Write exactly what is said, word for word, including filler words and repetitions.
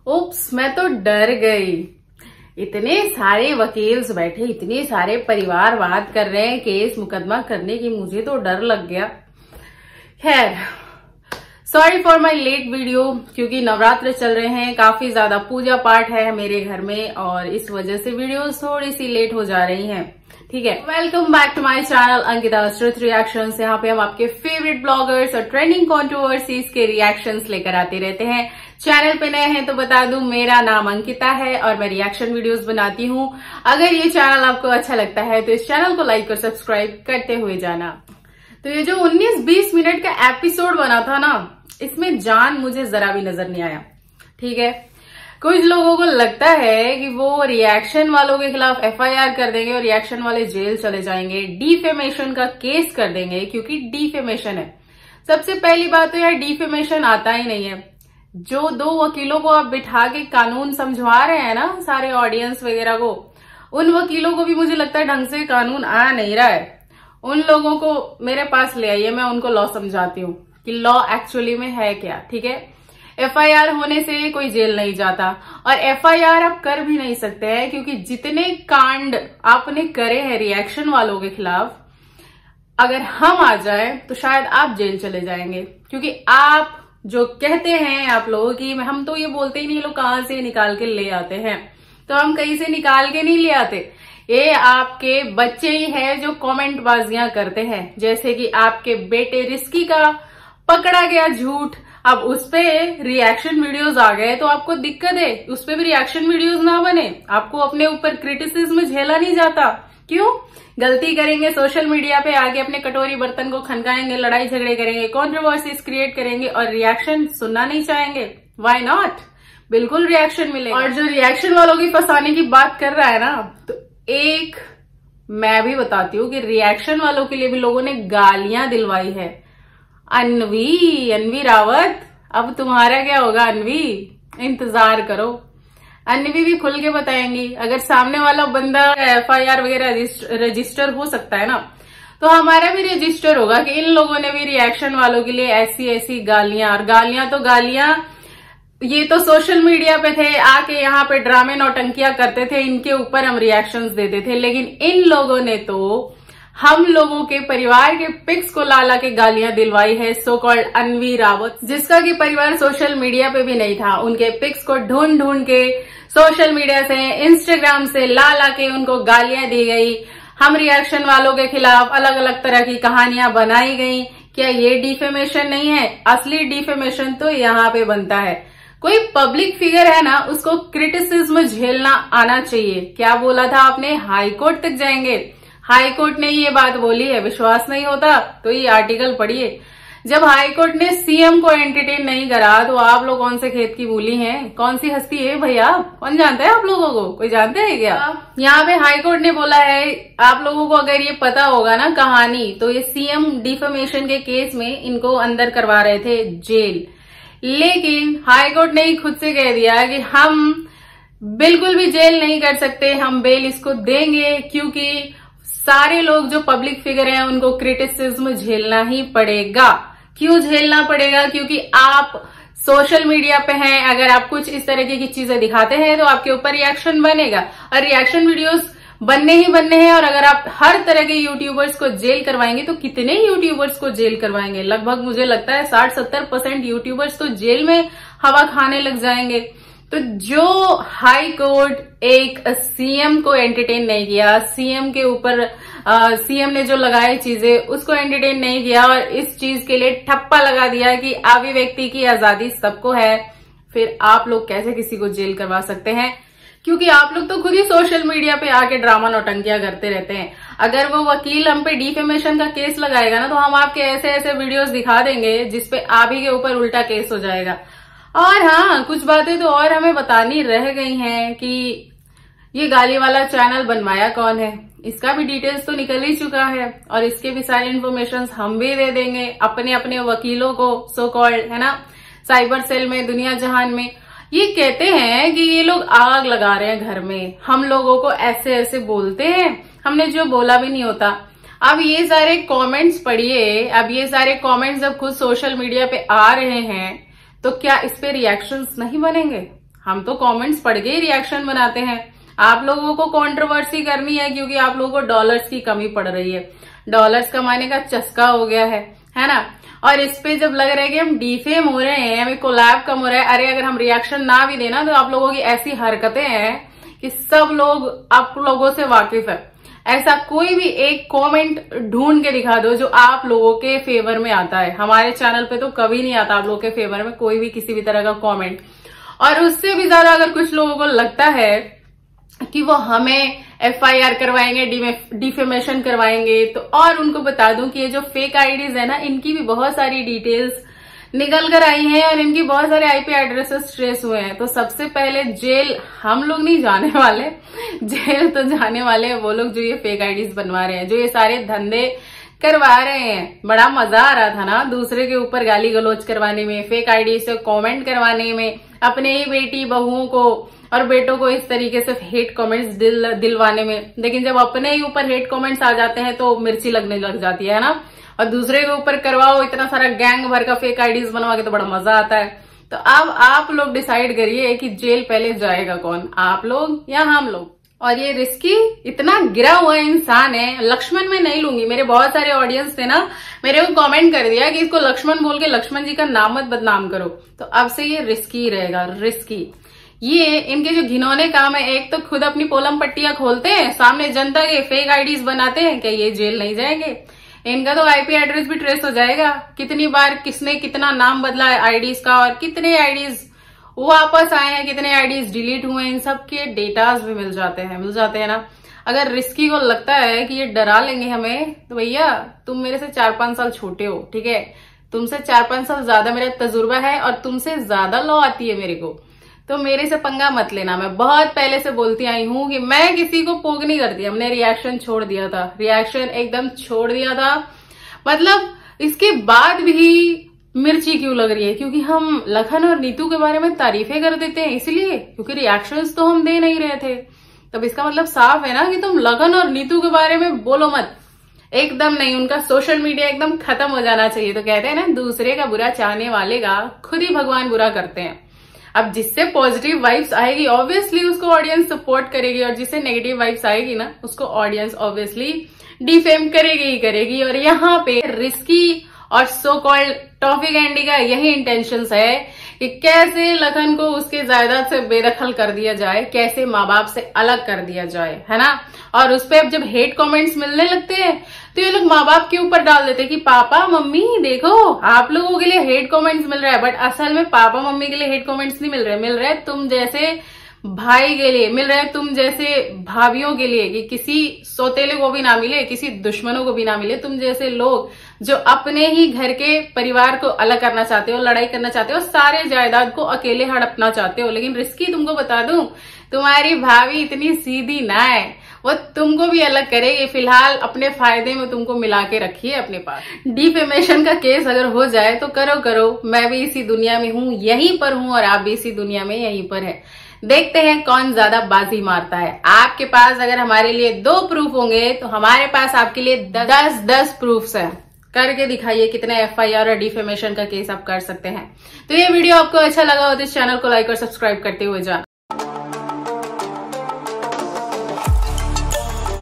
उप्स, मैं तो डर गई। इतने सारे वकील्स बैठे, इतने सारे परिवार बात कर रहे हैं केस मुकदमा करने की, मुझे तो डर लग गया। खैर, sorry for my late video, क्योंकि नवरात्र चल रहे हैं, काफी ज्यादा पूजा पाठ है मेरे घर में और इस वजह से वीडियोस थोड़ी सी लेट हो जा रही हैं। ठीक है, welcome back to my channel Ankita Shrut reactions. यहाँ पे हम आपके फेवरेट ब्लॉगर्स और ट्रेंडिंग कंट्रोवर्सीज के रिएक्शंस लेकर आते रहते हैं। चैनल पे नए हैं तो बता दूं, मेरा नाम अंकिता है और मैं रिएक्शन वीडियोस बनाती हूँ। अगर ये चैनल आपको अच्छा लगता है तो इस चैनल को लाइक और सब्सक्राइब करते हुए जाना। तो ये जो उन्नीस बीस मिनट का एपिसोड बना था ना, इसमें जान मुझे जरा भी नजर नहीं आया। ठीक है, कुछ लोगों को लगता है कि वो रिएक्शन वालों के खिलाफ एफ आई आर कर देंगे और रिएक्शन वाले जेल चले जाएंगे, डिफेमेशन का केस कर देंगे, क्योंकि डिफेमेशन है। सबसे पहली बात तो यार, डिफेमेशन आता ही नहीं है। जो दो वकीलों को आप बिठा के कानून समझवा रहे हैं ना सारे ऑडियंस वगैरह को, उन वकीलों को भी मुझे लगता है ढंग से कानून आ नहीं रहा है। उन लोगों को मेरे पास ले आइए, मैं उनको लॉ समझाती हूँ कि लॉ एक्चुअली में है क्या। ठीक है, एफ आई आर होने से कोई जेल नहीं जाता और एफ आई आर आप कर भी नहीं सकते हैं, क्योंकि जितने कांड आपने करे हैं रिएक्शन वालों के खिलाफ, अगर हम आ जाए तो शायद आप जेल चले जाएंगे। क्योंकि आप जो कहते हैं आप लोगों की, हम तो ये बोलते ही नहीं, लोग कहाँ से निकाल के ले आते हैं, तो हम कहीं से निकाल के नहीं ले आते। ये आपके बच्चे ही है जो कमेंट बाजियां करते हैं, जैसे कि आपके बेटे रिस्की का पकड़ा गया झूठ, अब उस पे रिएक्शन वीडियोस आ गए तो आपको दिक्कत है, उस पे भी रिएक्शन वीडियोस ना बने। आपको अपने ऊपर क्रिटिसिज्म झेला नहीं जाता। क्यों? गलती करेंगे सोशल मीडिया पे आके अपने कटोरी बर्तन को खनकाएंगे, लड़ाई झगड़े करेंगे, कंट्रोवर्सीज क्रिएट करेंगे और रिएक्शन सुनना नहीं चाहेंगे। Why not? बिल्कुल रिएक्शन मिलेगा। और जो रिएक्शन वालों की फंसाने की बात कर रहा है ना, तो एक मैं भी बताती हूँ कि रिएक्शन वालों के लिए भी लोगों ने गालियां दिलवाई है। अनवी अनवी रावत, अब तुम्हारा क्या होगा अनवी, इंतजार करो। अनवी भी खुल के बताएंगी। अगर सामने वाला बंदा एफ आई आर वगैरह रजिस्टर हो सकता है ना, तो हमारा भी रजिस्टर होगा कि इन लोगों ने भी रिएक्शन वालों के लिए ऐसी ऐसी गालियां, और गालियां तो गालियां, ये तो सोशल मीडिया पे थे, आके यहाँ पे ड्रामे नौटंकियां करते थे, इनके ऊपर हम रिएक्शंस देते थे। लेकिन इन लोगों ने तो हम लोगों के परिवार के पिक्स को ला ला के गालियां दिलवाई है, सो कॉल्ड अनवी रावत, जिसका कि परिवार सोशल मीडिया पे भी नहीं था। उनके पिक्स को ढूंढ ढूंढ के सोशल मीडिया से, इंस्टाग्राम से ला ला के उनको गालियां दी गई। हम रिएक्शन वालों के खिलाफ अलग अलग तरह की कहानियां बनाई गई। क्या ये डिफेमेशन नहीं है? असली डिफेमेशन तो यहाँ पे बनता है। कोई पब्लिक फिगर है ना, उसको क्रिटिसिज्म झेलना आना चाहिए। क्या बोला था आपने? हाई कोर्ट तक जाएंगे। हाई कोर्ट ने ये बात बोली है, विश्वास नहीं होता तो ये आर्टिकल पढ़िए। जब हाई कोर्ट ने सी एम को एंटरटेन नहीं करा, तो आप लोग कौन से खेत की मूली हैं? कौन सी हस्ती है भैया? कौन जानता है आप लोगों को? कोई जानते हैं क्या? यहाँ पे हाई कोर्ट ने बोला है, आप लोगों को अगर ये पता होगा ना कहानी, तो ये सी एम डिफेमेशन के केस में इनको अंदर करवा रहे थे जेल। लेकिन हाई कोर्ट ने ही खुद से कह दिया कि हम बिल्कुल भी जेल नहीं कर सकते, हम बेल इसको देंगे, क्योंकि सारे लोग जो पब्लिक फिगर हैं उनको क्रिटिसिज्म झेलना ही पड़ेगा। क्यों झेलना पड़ेगा? क्योंकि आप सोशल मीडिया पे हैं, अगर आप कुछ इस तरीके की चीजें दिखाते हैं तो आपके ऊपर रिएक्शन बनेगा, और रिएक्शन वीडियोस बनने ही बनने हैं। और अगर आप हर तरह के यूट्यूबर्स को जेल करवाएंगे तो कितने यूट्यूबर्स को जेल करवाएंगे? लगभग मुझे लगता है साठ सत्तर परसेंट यूट्यूबर्स तो जेल में हवा खाने लग जाएंगे। तो जो हाई कोर्ट एक सीएम को एंटरटेन नहीं किया, सीएम के ऊपर सीएम ने जो लगाई चीजें उसको एंटरटेन नहीं किया, और इस चीज के लिए ठप्पा लगा दिया कि अभिव्यक्ति की आजादी सबको है, फिर आप लोग कैसे किसी को जेल करवा सकते हैं? क्योंकि आप लोग तो खुद ही सोशल मीडिया पे आके ड्रामा नौटंकियां करते रहते हैं। अगर वो वकील हम पे डिफेमेशन का केस लगाएगा ना, तो हम आपके ऐसे ऐसे वीडियोस दिखा देंगे जिसपे आप ही के ऊपर उल्टा केस हो जाएगा। और हाँ, कुछ बातें तो और हमें बतानी रह गई हैं कि ये गाली वाला चैनल बनवाया कौन है, इसका भी डिटेल्स तो निकल ही चुका है, और इसके भी सारी इन्फॉर्मेशन हम भी दे देंगे अपने अपने वकीलों को, सो कॉल्ड, है ना, साइबर सेल में, दुनिया जहान में। ये कहते हैं कि ये लोग आग लगा रहे हैं घर में, हम लोगों को ऐसे ऐसे बोलते हैं, हमने जो बोला भी नहीं होता। अब ये सारे कमेंट्स पढ़िए, अब ये सारे कमेंट्स जब खुद सोशल मीडिया पे आ रहे हैं तो क्या इस पे रिएक्शंस नहीं बनेंगे? हम तो कमेंट्स पढ़ के ही रिएक्शन बनाते हैं। आप लोगों को कंट्रोवर्सी करनी है क्योंकि आप लोगों को डॉलर्स की कमी पड़ रही है, डॉलर्स कमाने का चस्का हो गया है है ना। और इस पे जब लग रहा है कि हम डिफेम हो रहे हैं, हमें कोलैब कम हो रहा है, अरे अगर हम रिएक्शन ना भी देना तो आप लोगों की ऐसी हरकतें हैं कि सब लोग आप लोगों से वाकिफ है। ऐसा कोई भी एक कमेंट ढूंढ के दिखा दो जो आप लोगों के फेवर में आता है। हमारे चैनल पे तो कभी नहीं आता आप लोगों के फेवर में कोई भी किसी भी तरह का कमेंट। और उससे भी ज्यादा अगर कुछ लोगों को लगता है कि वो हमें एफ आई आर करवाएंगे, डिफेमेशन करवाएंगे, तो और उनको बता दूं कि ये जो फेक आईडीज है ना, इनकी भी बहुत सारी डिटेल्स निकल कर आई हैं और इनकी बहुत सारे आईपी एड्रेसेस ट्रेस हुए हैं। तो सबसे पहले जेल हम लोग नहीं जाने वाले, जेल तो जाने वाले हैं वो लोग जो ये फेक आईडीज बनवा रहे हैं, जो ये सारे धंधे करवा रहे हैं। बड़ा मजा आ रहा था ना दूसरे के ऊपर गाली गलौज करवाने में, फेक आईडी से कमेंट करवाने में, अपने ही बेटी बहुओं को और बेटों को इस तरीके से हेट कमेंट्स दिल दिलवाने में। लेकिन जब अपने ही ऊपर हेट कमेंट्स आ जाते हैं तो मिर्ची लगने लग जाती है ना। और दूसरे के ऊपर करवाओ इतना सारा गैंग भर का फेक आईडीज बनवा के तो बड़ा मजा आता है। तो अब आप लोग डिसाइड करिए कि जेल पहले जाएगा कौन, आप लोग या हम लोग। और ये रिस्की इतना गिरा हुआ इंसान है, लक्ष्मण मैं नहीं लूंगी। मेरे बहुत सारे ऑडियंस थे ना, मेरे को कमेंट कर दिया कि इसको लक्ष्मण बोल के लक्ष्मण जी का नाम मत बदनाम करो। तो अब से ये रिस्की रहेगा, रिस्की। ये इनके जो घिनौने काम है, एक तो खुद अपनी पोलम पट्टियां खोलते हैं, सामने जनता के फेक आईडीज बनाते हैं, क्या ये जेल नहीं जाएंगे? इनका तो आईपी एड्रेस भी ट्रेस हो जाएगा, कितनी बार किसने कितना नाम बदला है आईडीज का, और कितने आईडीज वापस आए हैं, कितने आईडीज डिलीट हुए हैं, इन सब के डेटाज भी मिल जाते हैं मिल जाते हैं ना। अगर रिस्की को लगता है कि ये डरा लेंगे हमें, तो भैया तुम मेरे से चार पांच साल छोटे हो, ठीक है, तुमसे चार पांच साल ज्यादा मेरा तजुर्बा है और तुमसे ज्यादा लॉ आती है मेरे को, तो मेरे से पंगा मत लेना। मैं बहुत पहले से बोलती आई हूं कि मैं किसी को पोग नहीं करती। हमने रिएक्शन छोड़ दिया था, रिएक्शन एकदम छोड़ दिया था। मतलब इसके बाद भी मिर्ची क्यों लग रही है? क्योंकि हम लखन और नीतू के बारे में तारीफें कर देते हैं, इसलिए क्योंकि रिएक्शंस तो हम दे नहीं रहे थे। तब इसका मतलब साफ है ना कि तुम लखन और नीतू के बारे में बोलो मत, एकदम नहीं। उनका सोशल मीडिया एकदम खत्म हो जाना चाहिए। तो कहते हैं ना, दूसरे का बुरा चाहने वाले का खुद ही भगवान बुरा करते हैं। अब जिससे पॉजिटिव वाइब्स आएगी ऑब्वियसली उसको ऑडियंस सपोर्ट करेगी, और जिससे नेगेटिव वाइब्स आएगी ना उसको ऑडियंस ऑब्वियसली डिफेम करेगी ही करेगी। और यहाँ पे रिस्की और सो कॉल्ड टॉपिक एंडी का यही इंटेंशंस है कि कैसे लखन को उसके जायदाद से बेदखल कर दिया जाए, कैसे माँ बाप से अलग कर दिया जाए, है ना। और उस पर अब जब हेट कमेंट्स मिलने लगते हैं तो ये लोग माँ बाप के ऊपर डाल देते हैं कि पापा मम्मी देखो आप लोगों के लिए हेट कमेंट्स मिल रहा है। बट असल में पापा मम्मी के लिए हेट कमेंट्स नहीं मिल रहे, मिल रहे तुम जैसे भाई के लिए, मिल रहे हैं तुम जैसे भाभियों के लिए, कि किसी सौतेले को भी ना मिले, किसी दुश्मनों को भी ना मिले। तुम जैसे लोग जो अपने ही घर के परिवार को अलग करना चाहते हो, लड़ाई करना चाहते हो, सारे जायदाद को अकेले हड़पना चाहते हो। लेकिन रिस्की तुमको बता दूं, तुम्हारी भाभी इतनी सीधी ना है, वो तुमको भी अलग करेगी। फिलहाल अपने फायदे में तुमको मिला के रखिए अपने पास। डिफेमेशन का केस अगर हो जाए तो करो करो, मैं भी इसी दुनिया में हूँ, यहीं पर हूँ, और आप भी इसी दुनिया में यहीं पर है। देखते हैं कौन ज्यादा बाजी मारता है। आपके पास अगर हमारे लिए दो प्रूफ होंगे तो हमारे पास आपके लिए दस दस प्रूफ्स हैं। करके दिखाइए कितने एफ आई आर और डिफेमेशन का केस आप कर सकते हैं। तो ये वीडियो आपको अच्छा लगा हो तो इस चैनल को लाइक और सब्सक्राइब करते हुए जाना।